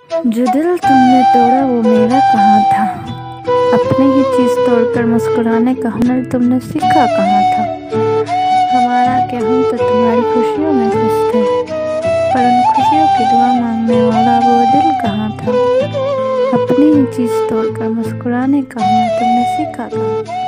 जो दिल तुमने तोड़ा वो मेरा कहाँ था। अपनी ही चीज़ तोड़कर मुस्कुराने का हुनर तुमने सीखा कहाँ था। हमारा क्या, हम तो तुम्हारी खुशियों में खुश थे, पर उन खुशियों की दुआ मांगने वाला वो दिल कहाँ था। अपनी ही चीज़ तोड़कर मुस्कुराने का हुनर तुमने सीखा कहाँ था।